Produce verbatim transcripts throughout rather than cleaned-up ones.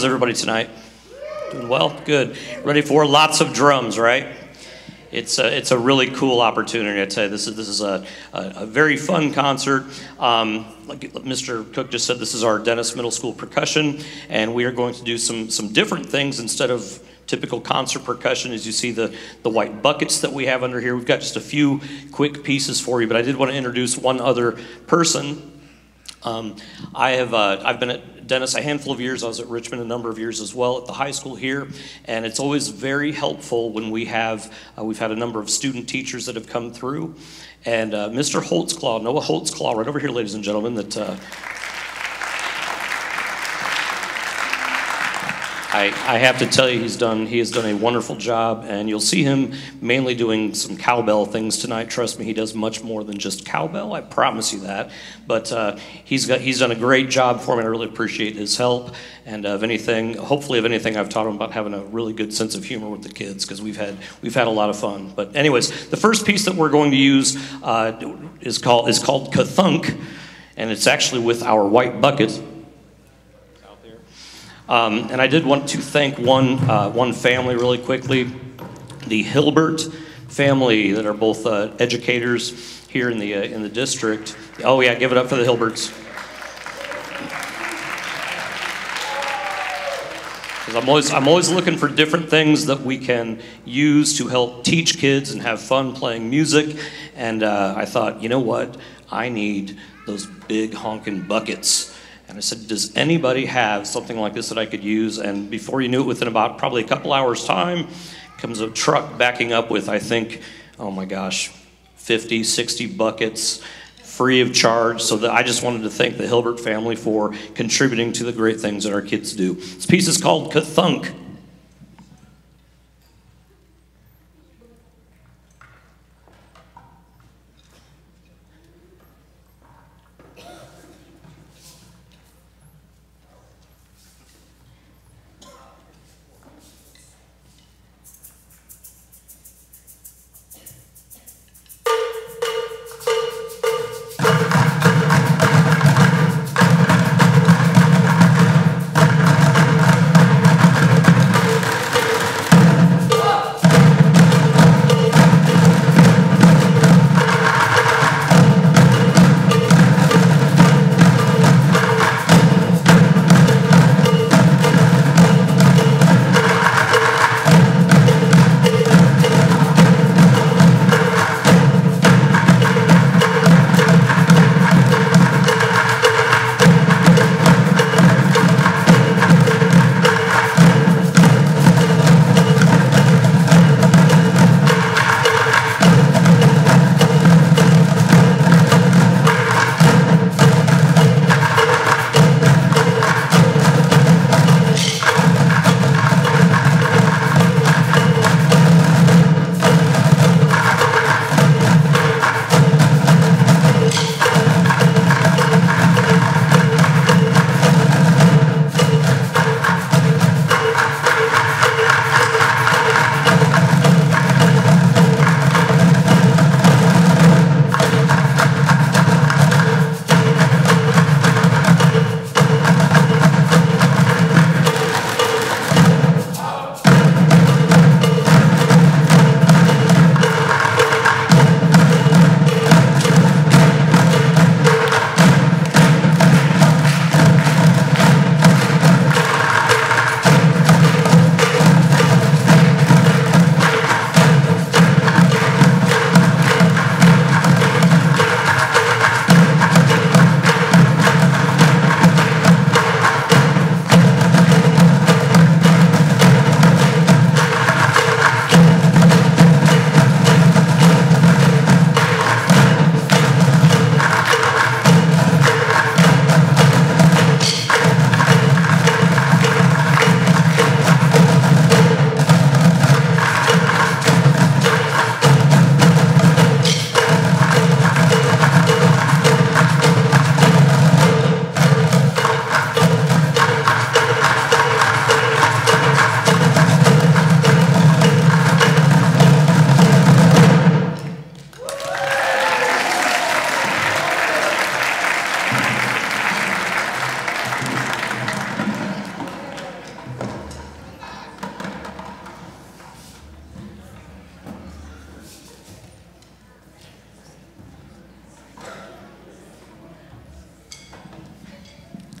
How's everybody tonight? Doing well? Good. Ready for lots of drums, right? It's a, it's a really cool opportunity. I tell you, this is this is a, a, a very fun concert. Um, like Mister Cook just said, this is our Dennis Middle School percussion, and we are going to do some some different things instead of typical concert percussion. As you see the the white buckets that we have under here, we've got just a few quick pieces for you. But I did want to introduce one other person. Um, I have uh, I've been at Dennis a handful of years. I was at Richmond a number of years as well at the high school here, and it's always very helpful when we have uh, we've had a number of student teachers that have come through, and uh, Mister Holtzclaw, Noah Holtzclaw, right over here, ladies and gentlemen, that uh, I, I have to tell you, he's done he has done a wonderful job, and you'll see him mainly doing some cowbell things tonight. Trust me, he does much more than just cowbell. I promise you that. But uh, he's got he's done a great job for me. I really appreciate his help. And uh, if anything, hopefully, if anything, I've taught him about having a really good sense of humor with the kids, because we've had we've had a lot of fun. But anyways, the first piece that we're going to use uh, is called is called Kathunk, and it's actually with our white bucket. Um, and I did want to thank one uh, one family really quickly, the Hilbert family, that are both uh, educators here in the uh, in the district. Oh yeah, give it up for the Hilberts. Because I'm always I'm always looking for different things that we can use to help teach kids and have fun playing music. And uh, I thought, you know what? I need those big honking buckets. And I said, does anybody have something like this that I could use? And before you knew it, within about probably a couple hours' time, comes a truck backing up with, I think, oh my gosh, fifty, sixty buckets, free of charge. So that I just wanted to thank the Hilbert family for contributing to the great things that our kids do. This piece is called Kathunk.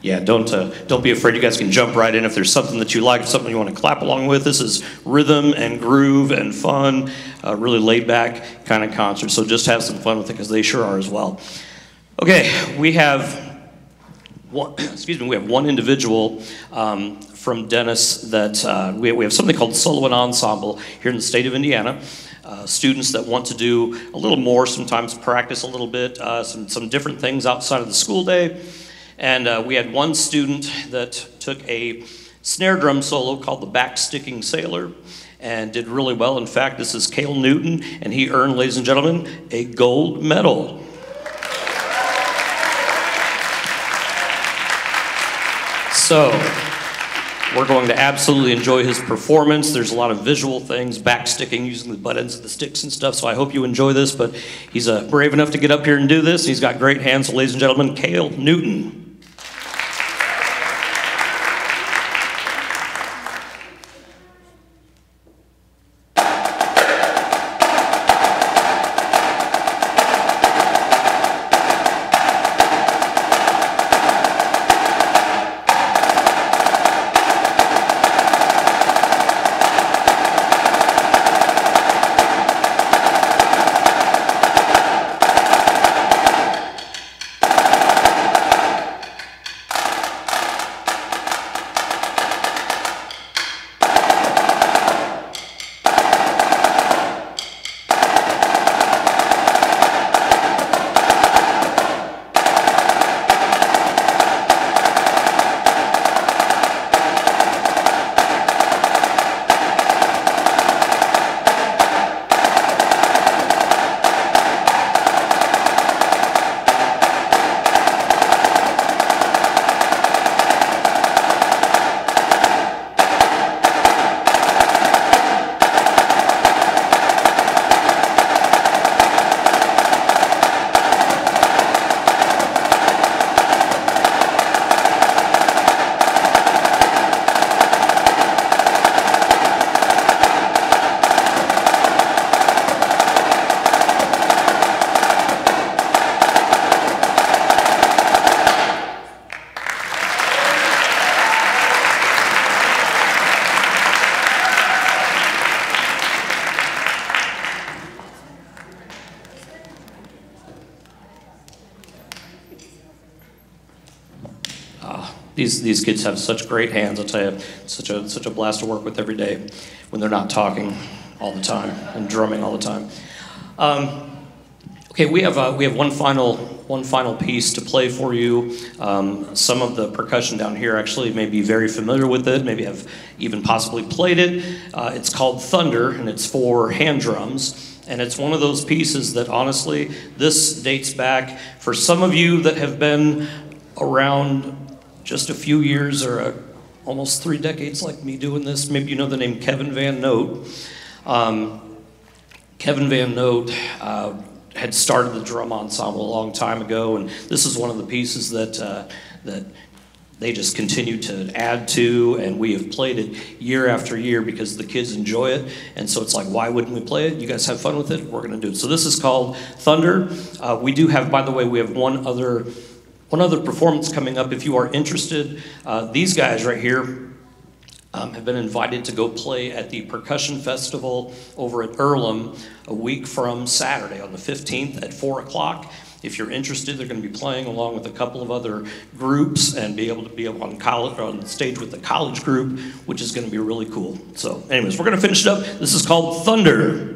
Yeah, don't uh, don't be afraid. You guys can jump right in if there's something that you like, something you want to clap along with. This is rhythm and groove and fun, uh, really laid back kind of concert. So just have some fun with it because they sure are as well. Okay, we have one. Excuse me. We have one individual um, from Dennis that uh, we we have something called Solo and Ensemble here in the state of Indiana. Uh, students that want to do a little more, sometimes practice a little bit, uh, some some different things outside of the school day. And uh, we had one student that took a snare drum solo called the Back-Sticking Sailor and did really well. In fact, this is Cale Newton, and he earned, ladies and gentlemen, a gold medal. So, we're going to absolutely enjoy his performance. There's a lot of visual things, back-sticking, using the butt ends of the sticks and stuff, so I hope you enjoy this, but he's uh, brave enough to get up here and do this. He's got great hands, so ladies and gentlemen, Cale Newton. These, these kids have such great hands, I'll tell you. It's such a, such a blast to work with every day when they're not talking all the time and drumming all the time. Um, okay, we have, uh, we have one, final, one final piece to play for you. Um, some of the percussion down here actually may be very familiar with it, maybe have even possibly played it. Uh, it's called Thunder, and it's for hand drums. And it's one of those pieces that honestly, this dates back for some of you that have been around just a few years or a, almost three decades like me doing this. Maybe you know the name Kevin Van Note. Um, Kevin Van Note uh, had started the drum ensemble a long time ago, and this is one of the pieces that, uh, that they just continue to add to, and we have played it year after year because the kids enjoy it, and so it's like, why wouldn't we play it? You guys have fun with it? We're gonna do it. So this is called Thunder. Uh, we do have, by the way, we have one other One other performance coming up if you are interested. Uh, these guys right here um, have been invited to go play at the Percussion Festival over at Earlham a week from Saturday on the fifteenth at four o'clock. If you're interested, they're going to be playing along with a couple of other groups and be able to be up on, college, on stage with the college group, which is going to be really cool. So anyways, we're going to finish it up. This is called Thunder.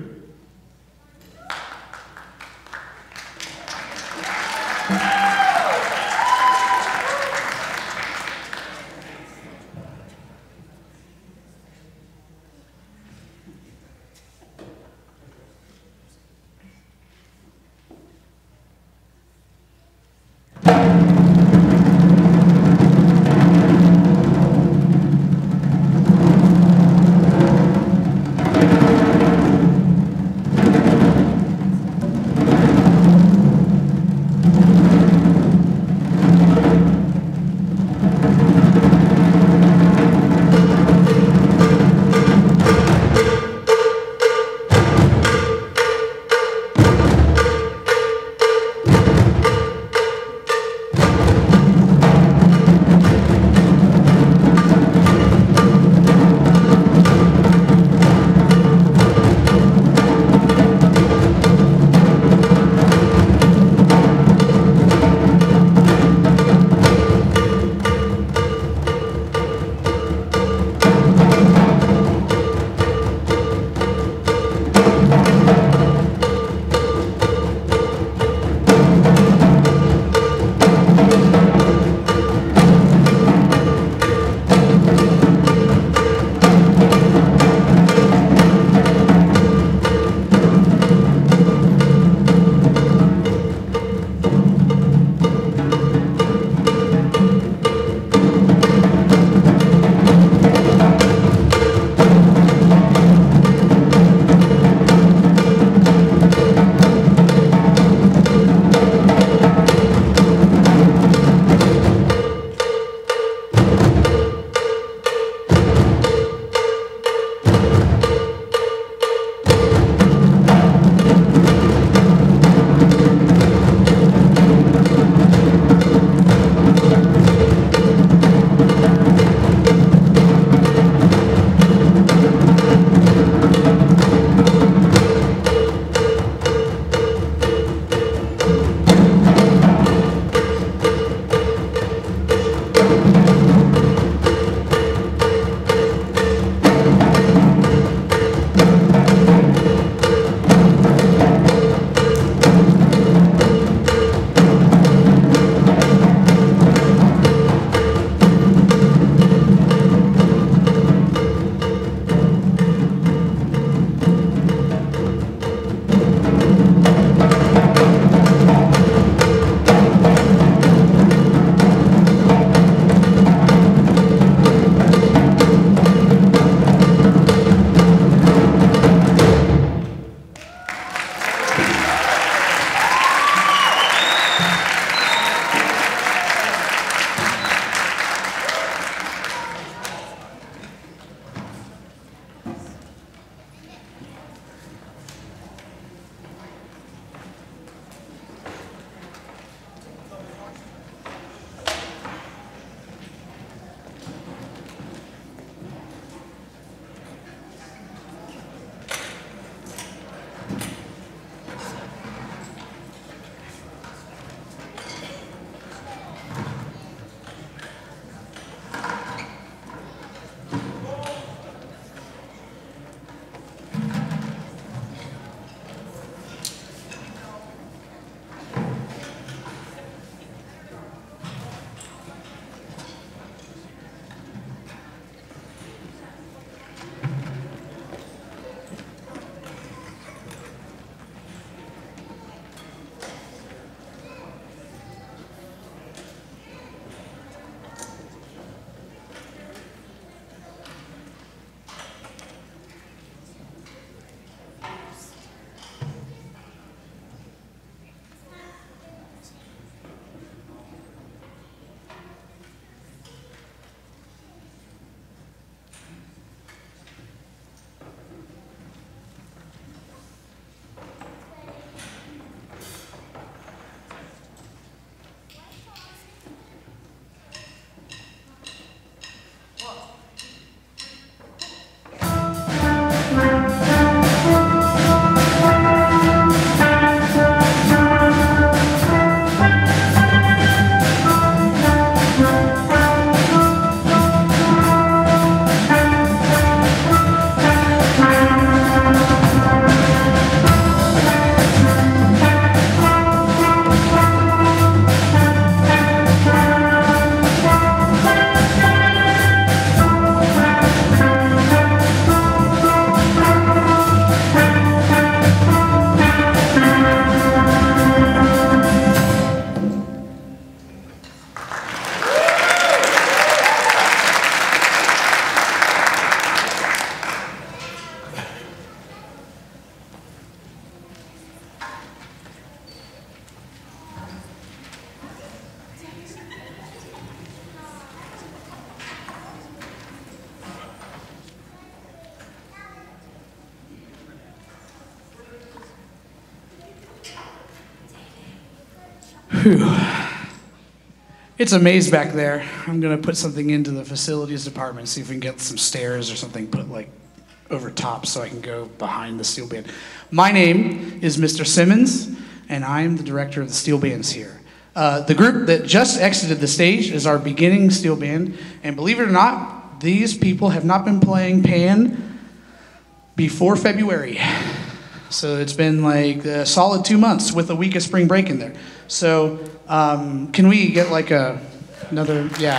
Whew. It's a maze back there. I'm gonna put something into the facilities department, see if we can get some stairs or something put like over top so I can go behind the steel band. My name is Mister Simmons, and I'm the director of the steel bands here. Uh, the group that just exited the stage is our beginning steel band, and believe it or not, these people have not been playing pan before February. So it's been like a solid two months with a week of spring break in there. So um, can we get like a another, yeah.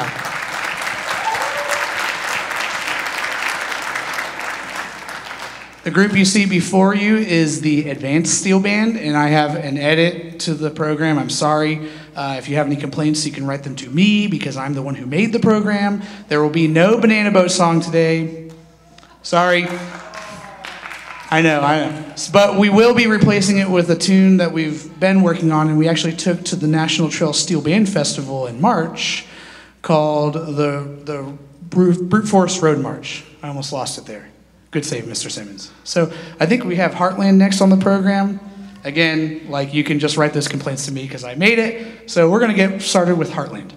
The group you see before you is the Advanced Steel Band, and I have an edit to the program. I'm sorry. Uh, if you have any complaints, you can write them to me because I'm the one who made the program. There will be no Banana Boat song today. Sorry. I know, I know. But we will be replacing it with a tune that we've been working on, and we actually took to the National Trail Steel Band Festival in March called the, the Brute, Brute Force Road March. I almost lost it there. Good save, Mister Simmons. So I think we have Heartland next on the program. Again, like you can just write those complaints to me because I made it. So we're going to get started with Heartland.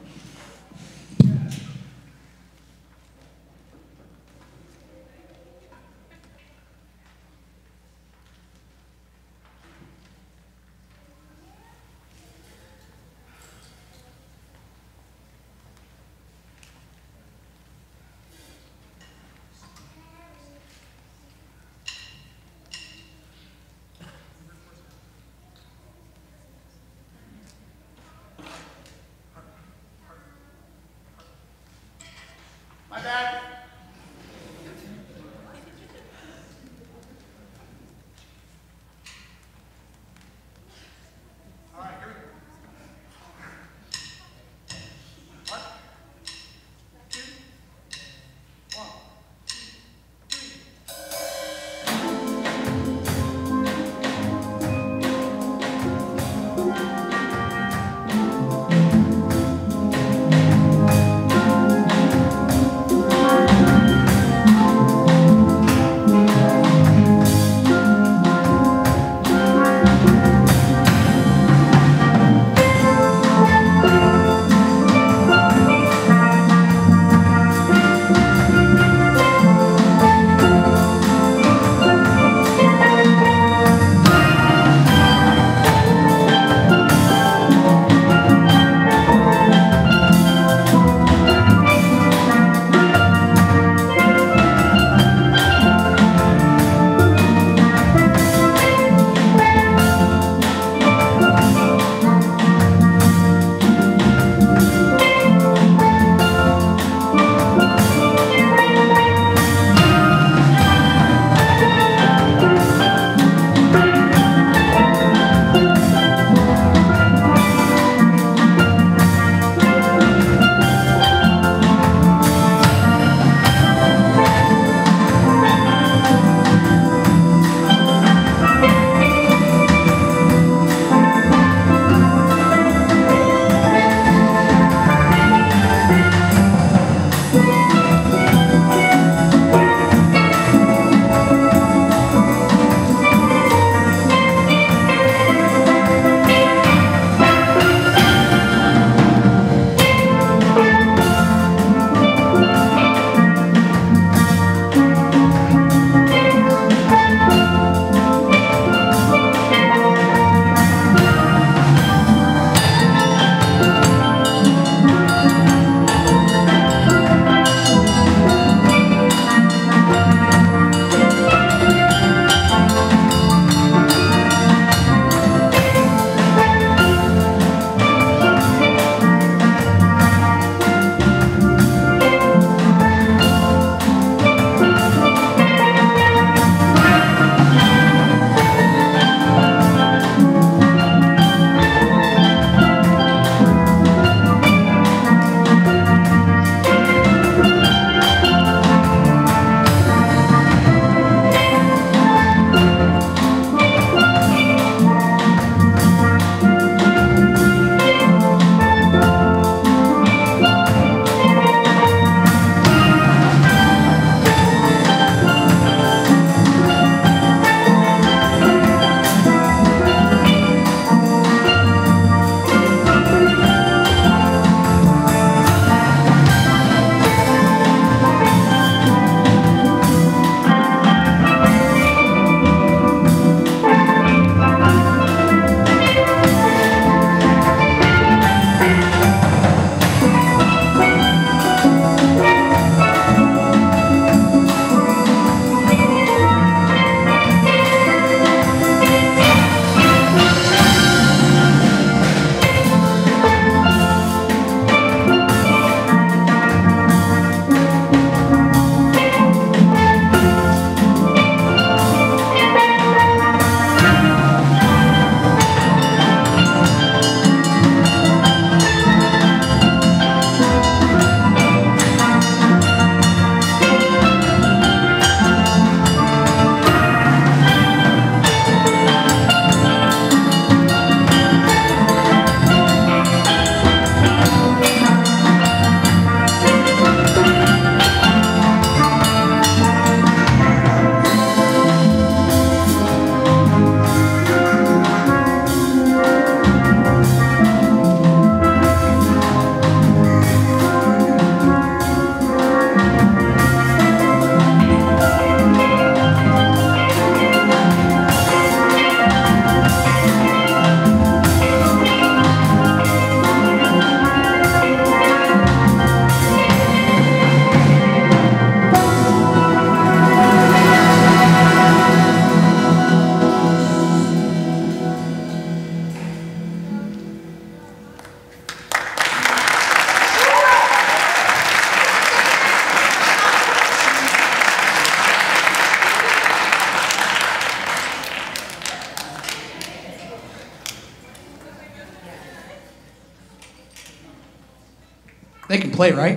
They can play, right?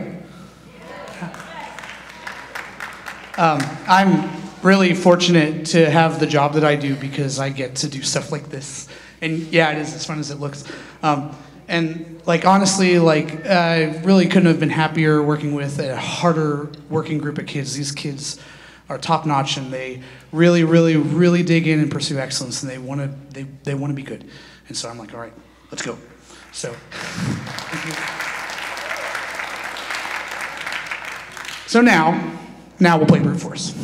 Um, I'm really fortunate to have the job that I do because I get to do stuff like this. And yeah, it is as fun as it looks. Um, and like honestly, like I really couldn't have been happier working with a harder working group of kids. These kids are top notch, and they really, really, really dig in and pursue excellence, and they want to they they want to be good. And so I'm like, all right, let's go. So. Thank you. So now, now we'll play brute force.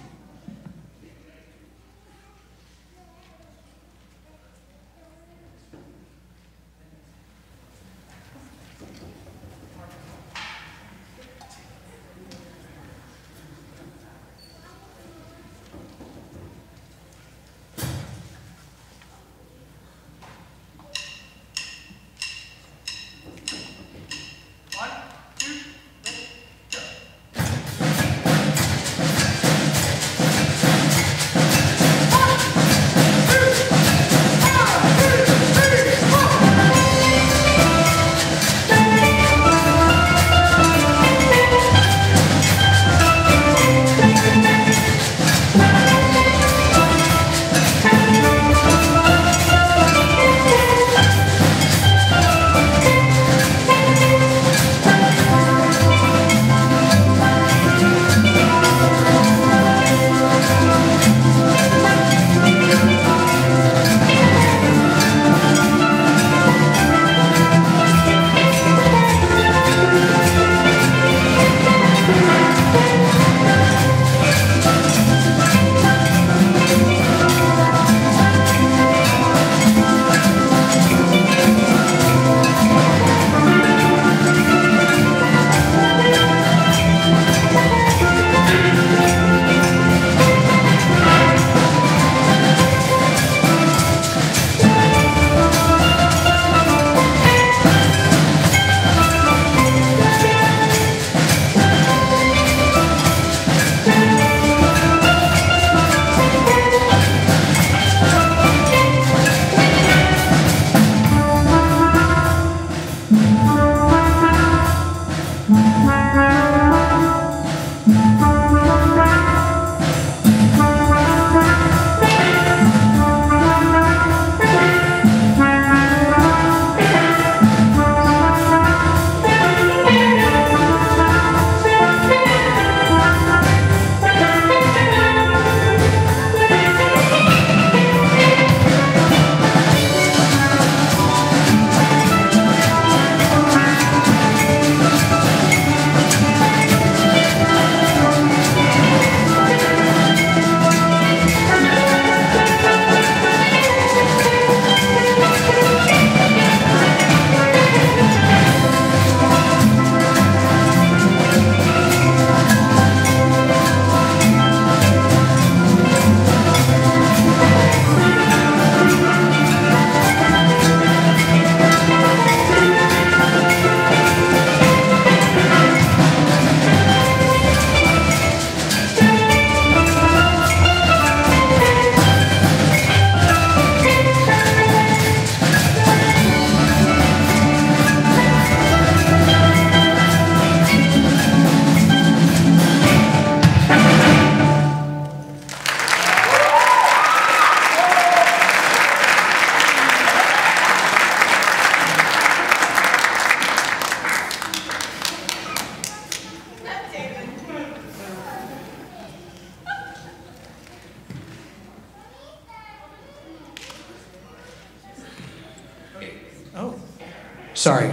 Sorry.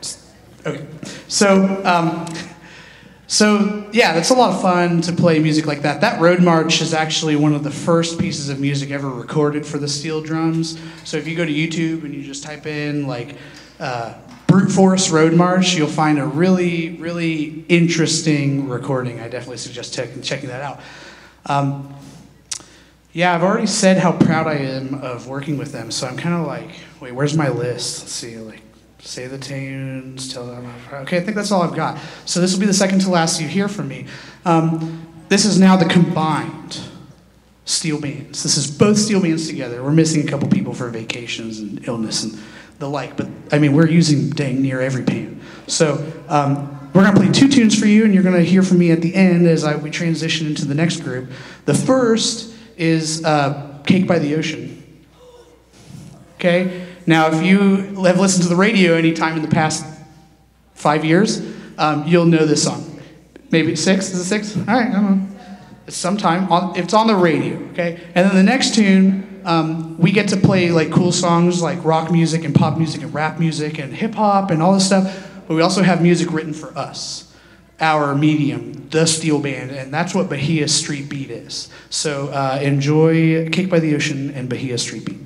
Okay. So, um, so yeah, that's a lot of fun to play music like that. That road march is actually one of the first pieces of music ever recorded for the steel drums. So if you go to YouTube and you just type in like uh, brute force road march, you'll find a really, really interesting recording. I definitely suggest checking checking that out. Um, yeah, I've already said how proud I am of working with them. So I'm kind of like, wait, where's my list? Let's see, like. Say the tunes, tell them. Okay, I think that's all I've got. So this will be the second to last you hear from me. Um, this is now the combined steel bands. This is both steel bands together. We're missing a couple people for vacations and illness and the like, but I mean, we're using dang near every band. So um, we're going to play two tunes for you, and you're going to hear from me at the end as I, we transition into the next group. The first is uh, Cake by the Ocean. Okay? Now, if you have listened to the radio any time in the past five years, um, you'll know this song. Maybe six? Is it six? All right, I don't know. It's sometime. On, it's on the radio, okay? And then the next tune, um, we get to play like cool songs like rock music and pop music and rap music and hip hop and all this stuff. But we also have music written for us, our medium, the steel band, and that's what Bahia Street Beat is. So uh, enjoy Cake by the Ocean and Bahia Street Beat.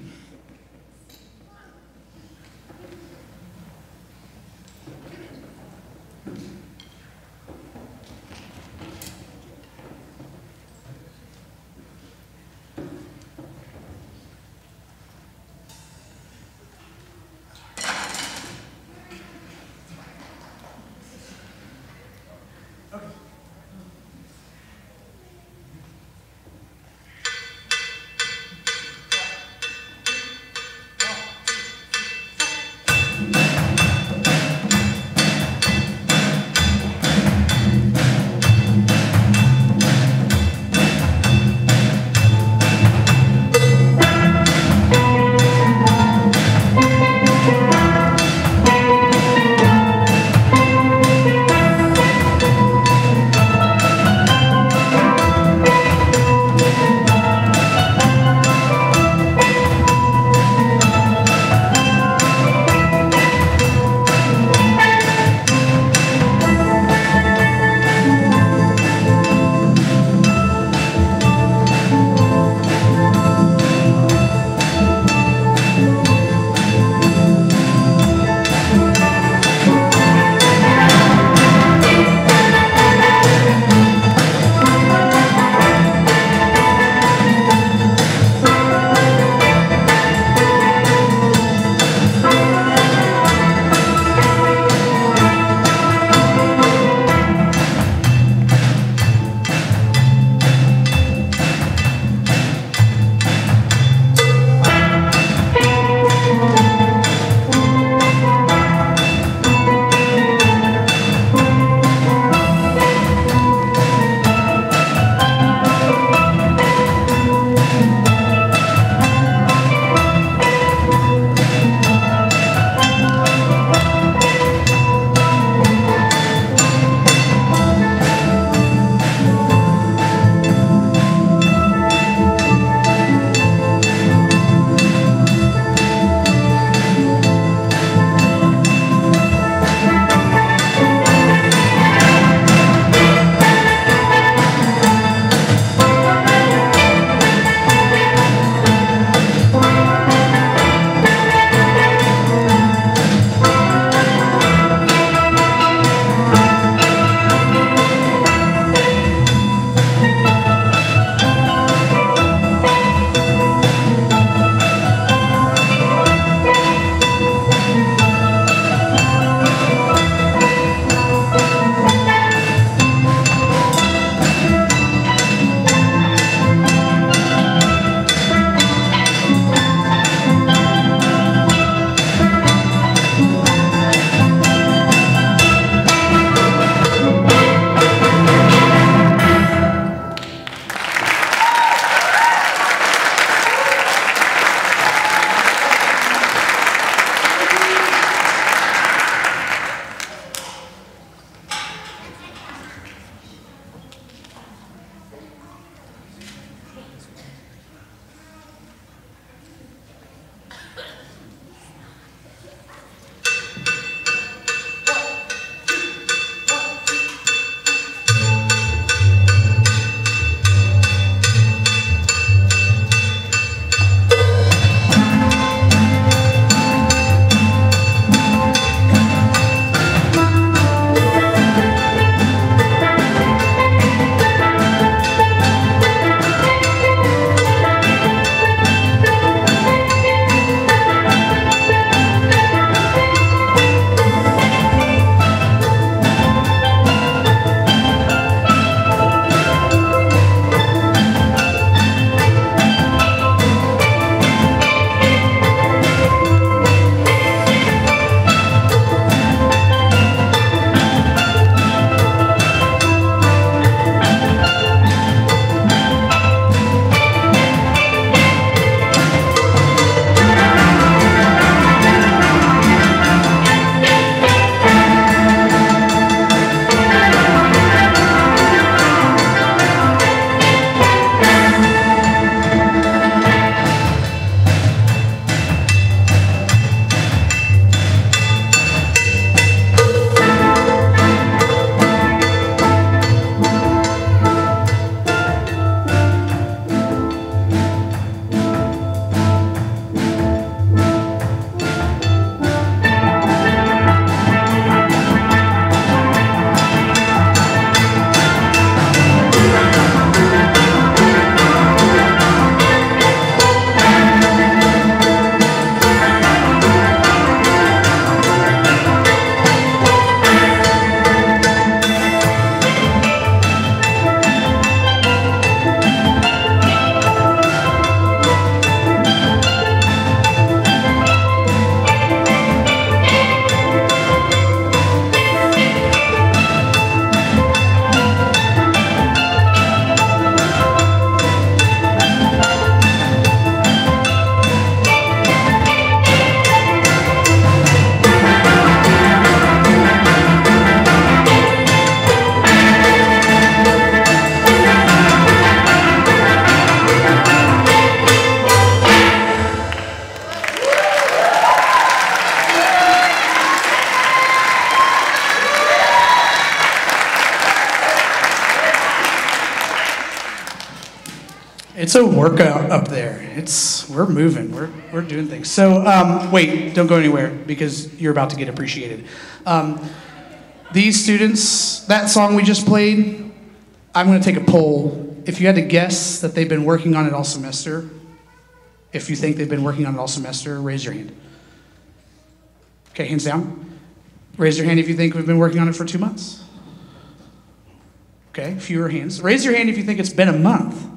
it's a workout up there. It's we're moving. We're we're doing things. So um, wait, don't go anywhere because you're about to get appreciated. Um, these students, that song we just played, I'm going to take a poll. If you had to guess that they've been working on it all semester, if you think they've been working on it all semester, raise your hand. Okay, hands down. Raise your hand if you think we've been working on it for two months. Okay, fewer hands. Raise your hand if you think it's been a month.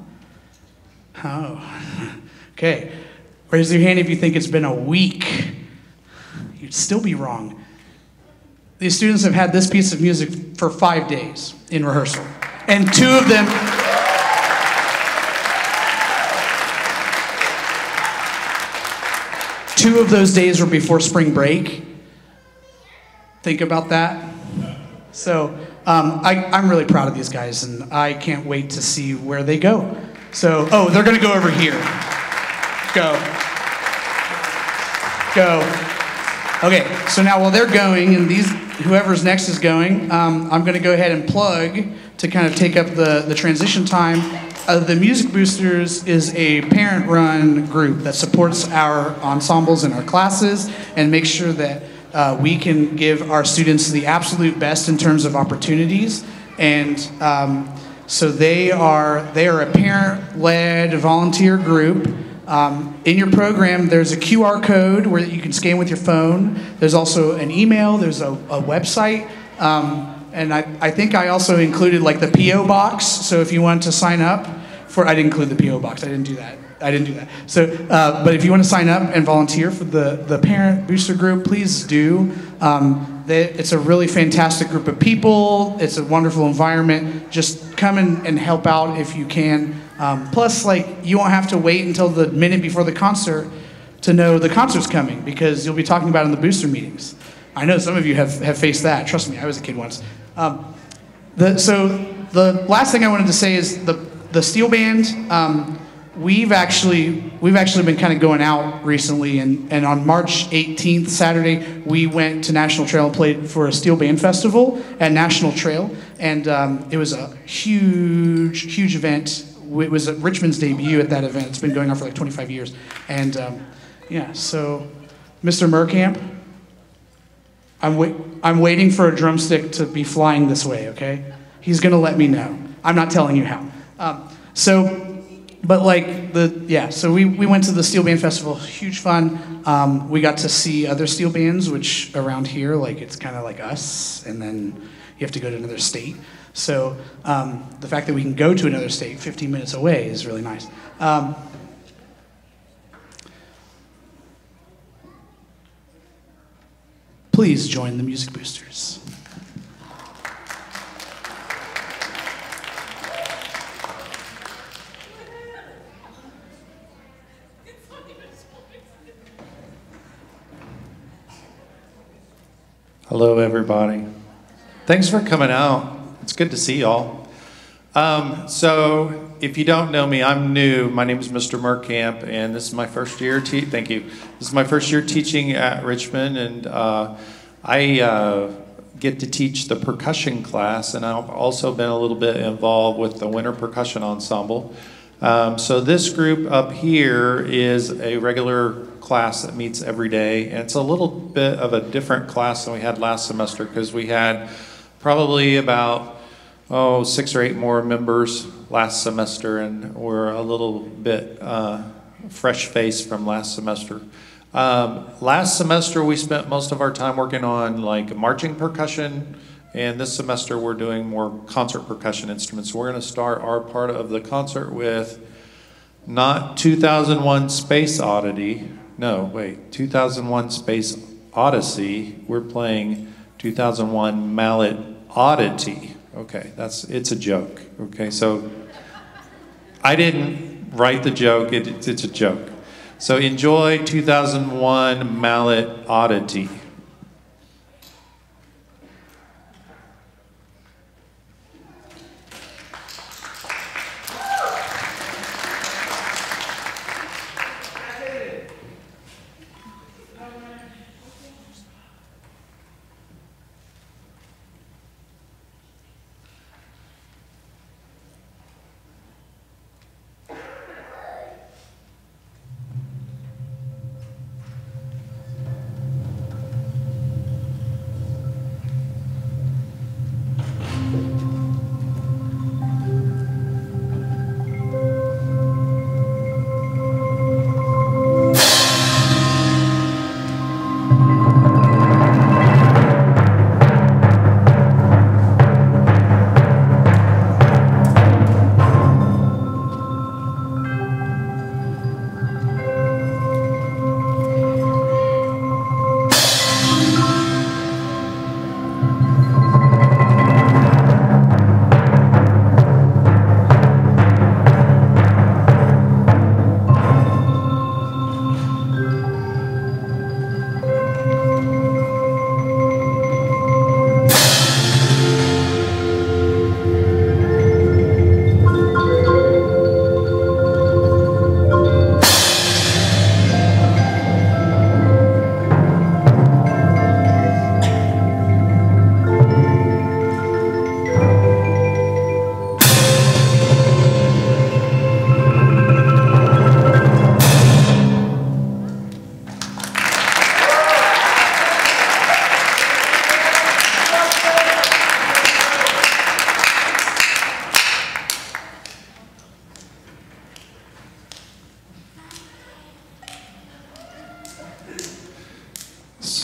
Oh, okay. Raise your hand if you think it's been a week. You'd still be wrong. These students have had this piece of music for five days in rehearsal. And two of them, two of those days were before spring break. Think about that. So um, I, I'm really proud of these guys, and I can't wait to see where they go. So, oh, they're gonna go over here. Go. Go. Okay, so now while they're going, and these, whoever's next is going, um, I'm gonna go ahead and plug to kind of take up the, the transition time. Uh, the Music Boosters is a parent-run group that supports our ensembles and our classes and makes sure that uh, we can give our students the absolute best in terms of opportunities. And um, so they are, they are a parent-led volunteer group. Um, in your program, there's a Q R code where you can scan with your phone. There's also an email, there's a, a website. Um, and I, I think I also included like the P O box. So if you want to sign up for, I didn't include the P O box, I didn't do that. I didn't do that. So, uh, but if you want to sign up and volunteer for the, the parent booster group, please do. Um, they, it's a really fantastic group of people. It's a wonderful environment. Just come in and help out if you can. Um, plus, like, you won't have to wait until the minute before the concert to know the concert's coming because you'll be talking about it in the booster meetings. I know some of you have, have faced that. Trust me, I was a kid once. Um, the, so the last thing I wanted to say is the, the steel band, um, We've actually we've actually been kind of going out recently, and, and on March eighteenth, Saturday, we went to National Trail and played for a steel band festival at National Trail, and um, it was a huge, huge event. It was Richmond's debut at that event. It's been going on for like twenty-five years, and um, yeah. So, Mister Merkamp, I'm wait I'm waiting for a drumstick to be flying this way. Okay, he's gonna let me know. I'm not telling you how. Um, so. But like the, yeah, so we, we went to the Steel Band Festival, huge fun. Um, we got to see other steel bands, which around here, like it's kind of like us, and then you have to go to another state. So um, the fact that we can go to another state fifteen minutes away is really nice. Um, please join the Music Boosters. Hello, everybody. Thanks for coming out. It's good to see y'all. Um, so, if you don't know me, I'm new. My name is Mister Merkamp, and this is my first year. Te thank you. This is my first year teaching at Richmond, and uh, I uh, get to teach the percussion class, and I've also been a little bit involved with the winter percussion ensemble. Um, so this group up here is a regular class that meets every day, and it's a little bit of a different class than we had last semester because we had probably about oh six or eight more members last semester, and we're a little bit uh, fresh face from last semester. Um, last semester we spent most of our time working on like marching percussion, and this semester we're doing more concert percussion instruments. So we're going to start our part of the concert with not two thousand one Space Oddity. No, wait, two thousand one Space Odyssey. We're playing two thousand one Mallet Oddity. Okay, that's, it's a joke. Okay, so I didn't write the joke, it, it's, it's a joke. So enjoy two thousand one Mallet Oddity.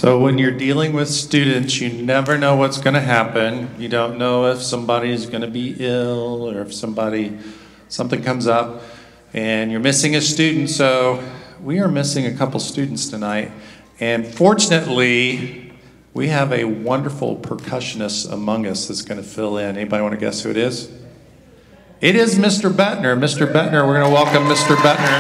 So when you're dealing with students, you never know what's going to happen. You don't know if somebody's going to be ill or if somebody, something comes up and you're missing a student. So we are missing a couple students tonight. And fortunately, we have a wonderful percussionist among us that's going to fill in. Anybody want to guess who it is? It is Mister Bettner. Mister Bettner, we're going to welcome Mister Bettner.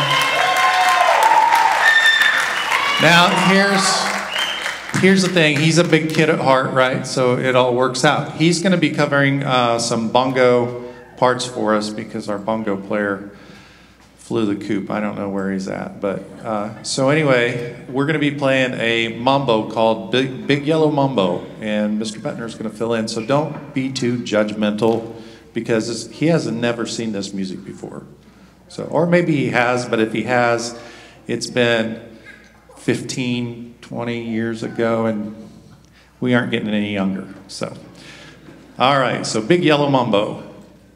Now, here's, here's the thing. He's a big kid at heart, right? So it all works out. He's going to be covering uh, some bongo parts for us because our bongo player flew the coop. I don't know where he's at. But uh, so anyway, we're going to be playing a mambo called Big, Big Yellow Mambo. And Mister Bettner is going to fill in. So don't be too judgmental because this, he has never seen this music before. So, or maybe he has, but if he has, it's been fifteen, twenty years ago, and we aren't getting any younger. So, all right, so Big Yellow Mambo.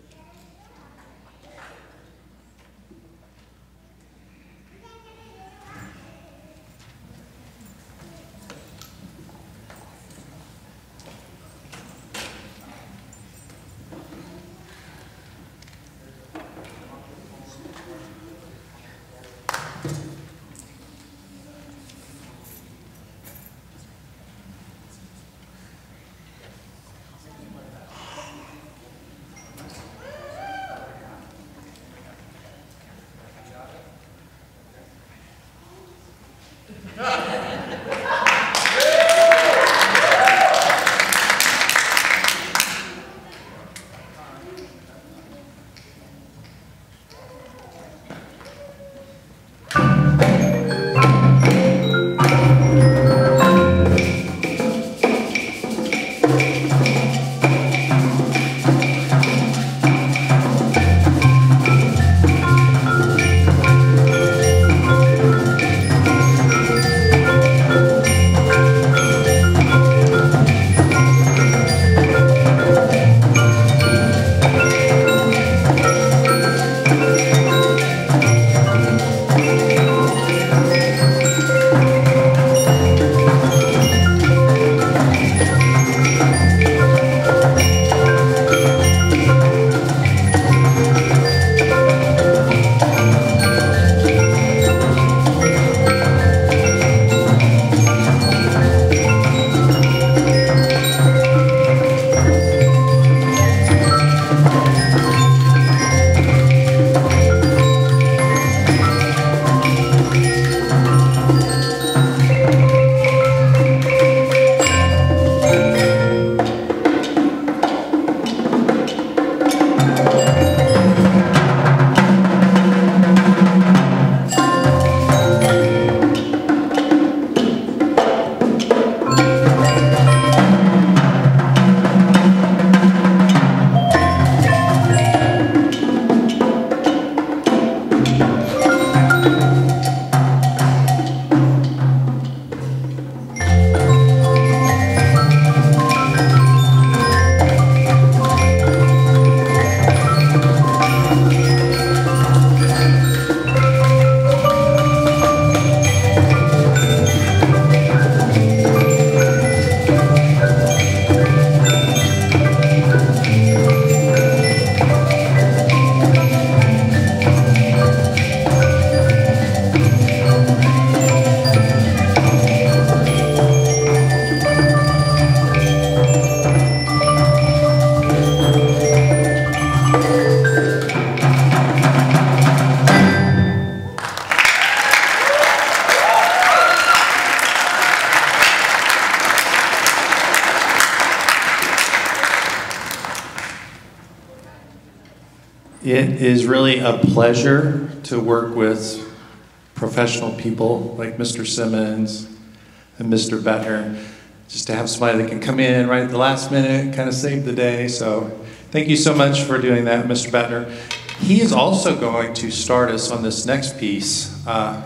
It is really a pleasure to work with professional people like Mister Simmons and Mister Bettner, just to have somebody that can come in right at the last minute, kind of save the day. So thank you so much for doing that, Mister Bettner. He is also going to start us on this next piece. Uh,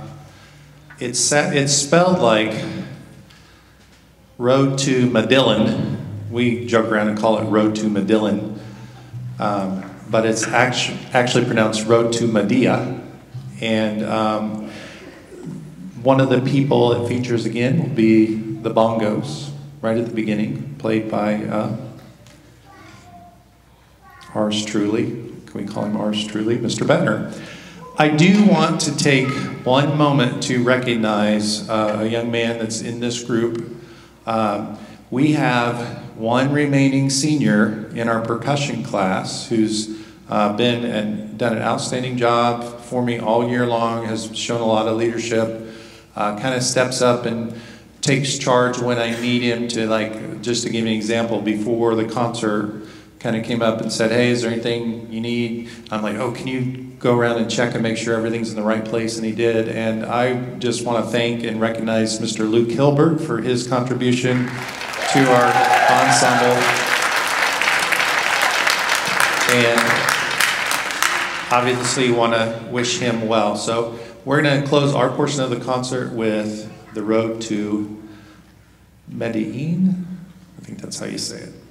it's, set, it's spelled like Road to Madillin. We joke around and call it Road to Madillin. Um, but it's actu actually pronounced Road to Medea. And um, one of the people it features again will be the bongos, right at the beginning, played by uh, ours truly. Can we call him ours truly? Mister Bettner. I do want to take one moment to recognize uh, a young man that's in this group. Um, we have one remaining senior in our percussion class who's uh, been and done an outstanding job for me all year long, has shown a lot of leadership, uh, kind of steps up and takes charge when I need him to, like, just to give you an example, before the concert, kind of came up and said, hey, is there anything you need? I'm like, oh, can you go around and check and make sure everything's in the right place? And he did. And I just want to thank and recognize Mister Luke Hilbert for his contribution to our ensemble. And obviously want to wish him well. So we're going to close our portion of the concert with The Road to Medellin. I think that's how you say it.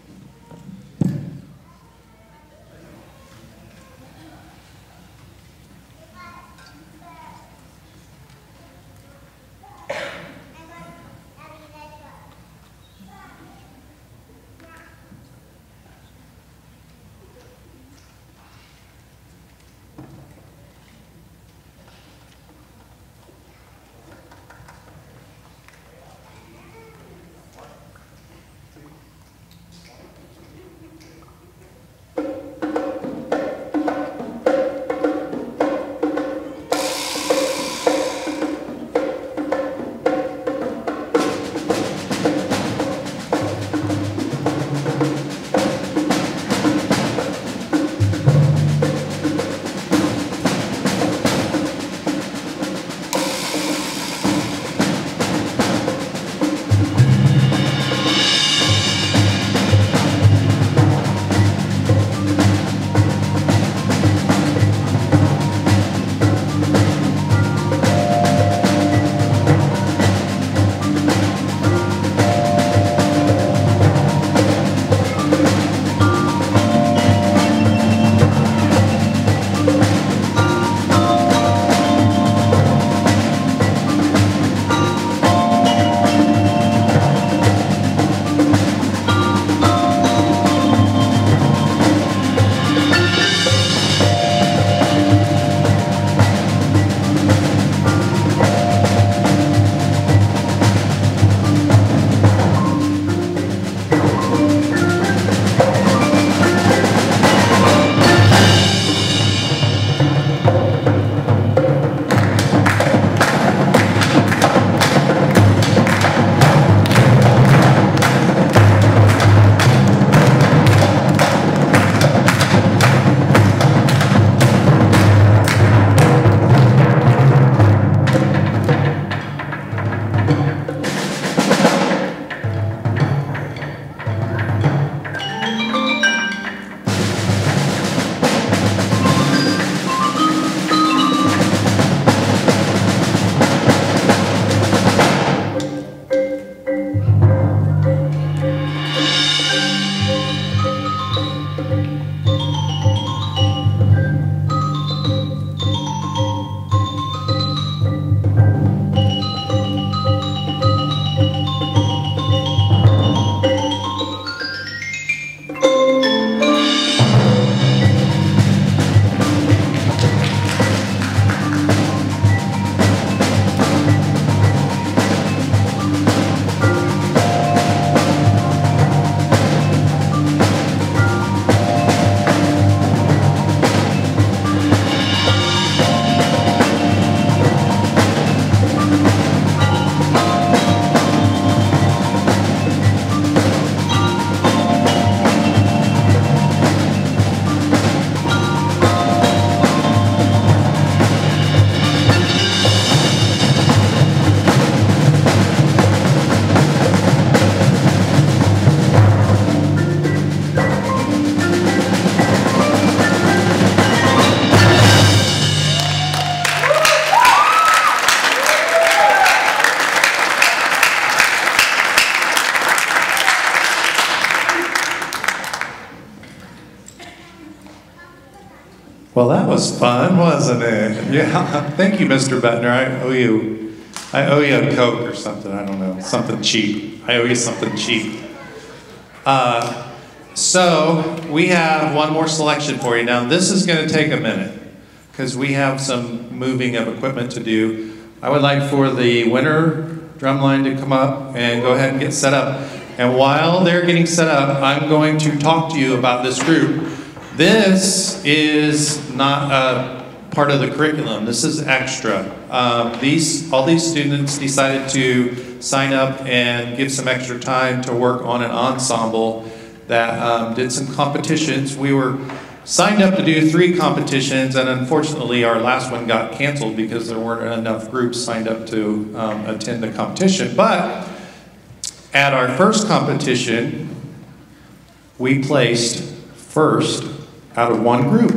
Well, that was fun, wasn't it? Yeah. Thank you, Mister Bettner. I owe you I owe you a Coke or something, I don't know, something cheap. I owe you something cheap. Uh, so, we have one more selection for you. Now, this is going to take a minute, because we have some moving of equipment to do. I would like for the winter drumline to come up and go ahead and get set up. And while they're getting set up, I'm going to talk to you about this group. This is not a part of the curriculum. This is extra. Um, these, all these students decided to sign up and give some extra time to work on an ensemble that um, did some competitions. We were signed up to do three competitions, and unfortunately our last one got canceled because there weren't enough groups signed up to um, attend the competition. But at our first competition, we placed first out of one group.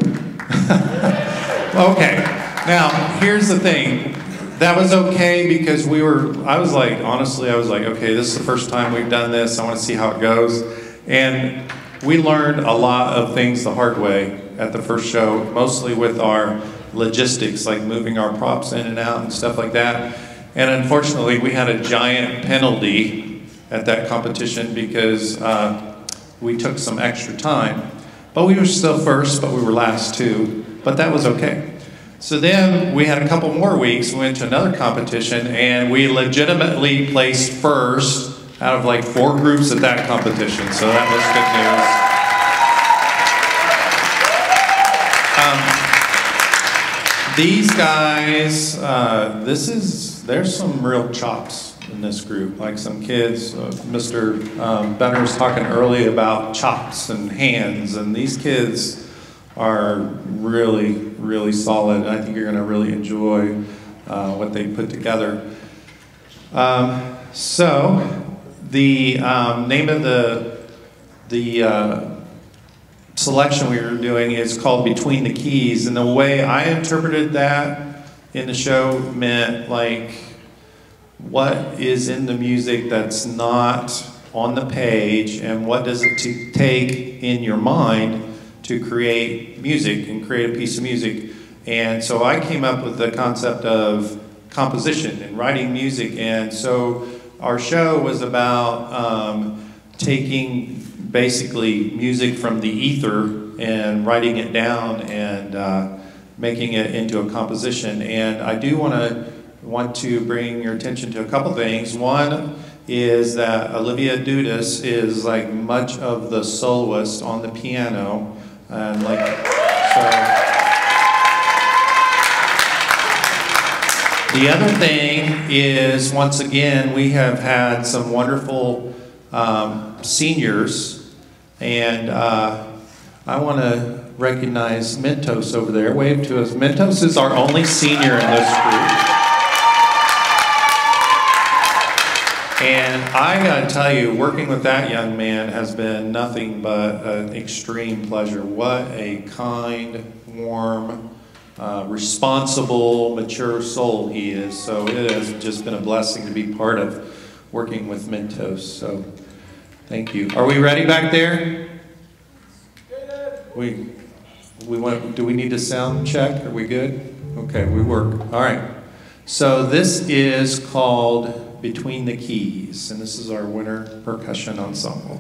Okay, now here's the thing. That was okay because we were, I was like, honestly, I was like, okay, this is the first time we've done this. I want to see how it goes. And we learned a lot of things the hard way at the first show, mostly with our logistics, like moving our props in and out and stuff like that. And unfortunately, we had a giant penalty at that competition because uh, we took some extra time. But we were still first, but we were last too. But that was okay. So then we had a couple more weeks, we went to another competition, and we legitimately placed first out of like four groups at that competition. So that was good news. Um, these guys, uh, this is, there's some real chops in this group. Like some kids, uh, Mister Um, Benner was talking earlier about chops and hands, and these kids are really, really solid. I think you're going to really enjoy uh, what they put together. Um, so, the um, name of the the uh, selection we were doing is called Between the Keys, and the way I interpreted that in the show meant like, what is in the music that's not on the page, and what does it to take in your mind to create music and create a piece of music. And so I came up with the concept of composition and writing music. And so our show was about um, taking basically music from the ether and writing it down and uh, making it into a composition. And I do want to want to bring your attention to a couple things. One is that Olivia Dudas is like much of the soloist on the piano. And like, so. The other thing is, once again, we have had some wonderful um, seniors, and uh, I want to recognize Mentos over there. Wave to us. Mentos is our only senior in this group. And I gotta tell you, working with that young man has been nothing but an extreme pleasure. What a kind, warm, uh, responsible, mature soul he is. So it has just been a blessing to be part of working with Mentos. So thank you. Are we ready back there? We, we went, do we need a sound check? Are we good? Okay, we work. All right. So this is called Between the Keys, and this is our winter percussion ensemble.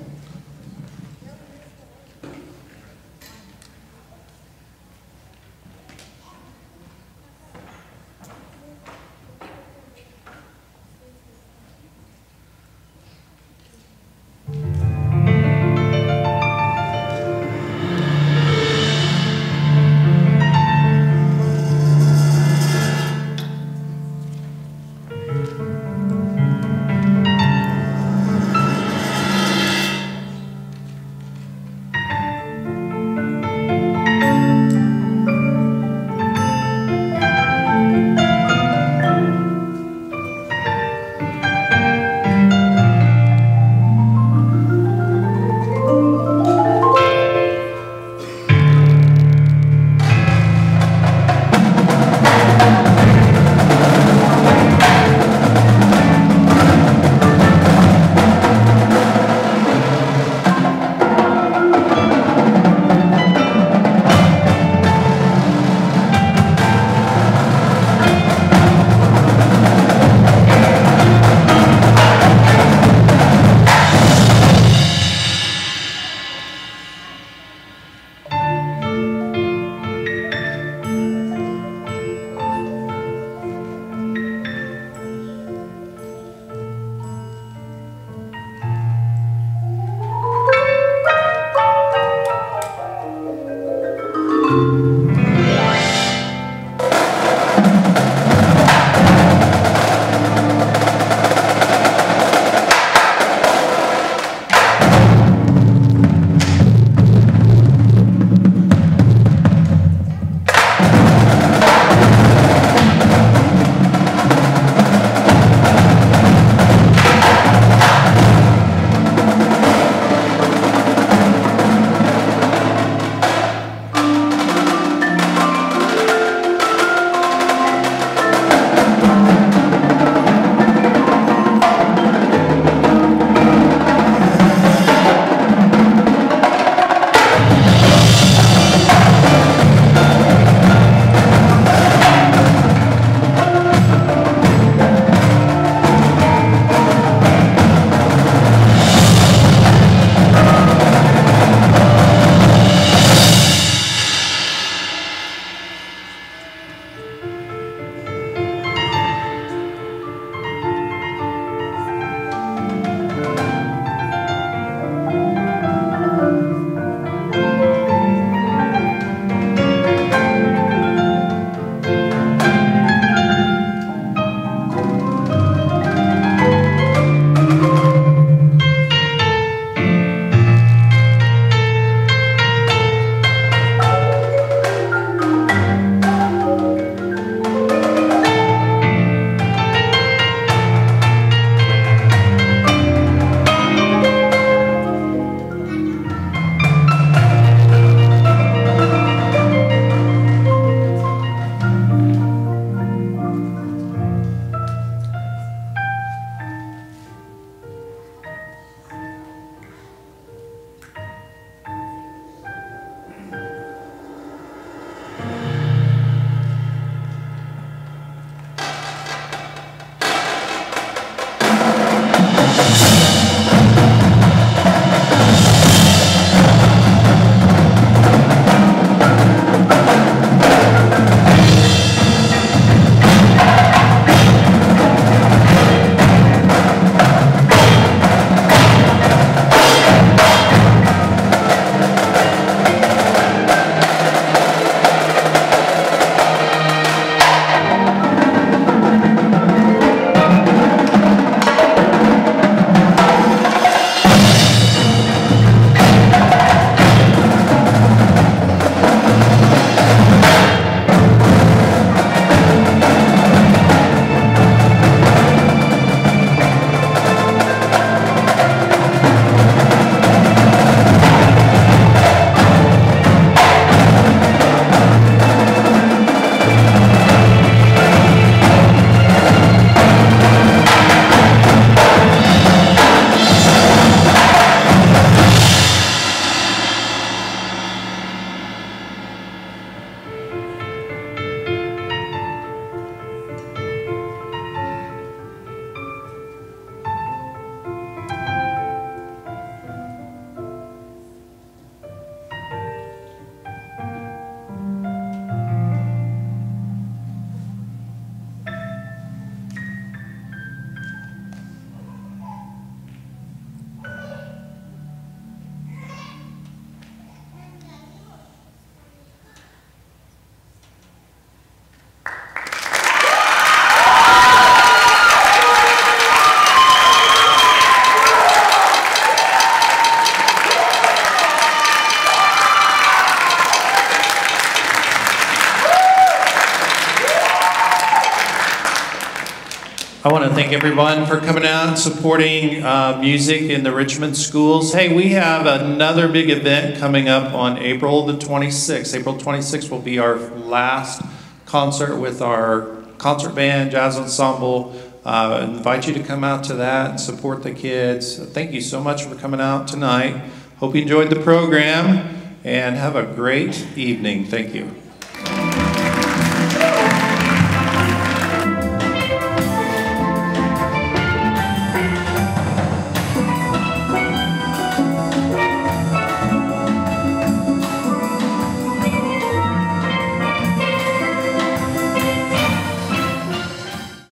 I want to thank everyone for coming out and supporting uh, music in the Richmond schools. Hey, we have another big event coming up on April the twenty-sixth. April twenty-sixth will be our last concert with our concert band, jazz ensemble. Uh, I invite you to come out to that and support the kids. Thank you so much for coming out tonight. Hope you enjoyed the program and have a great evening. Thank you.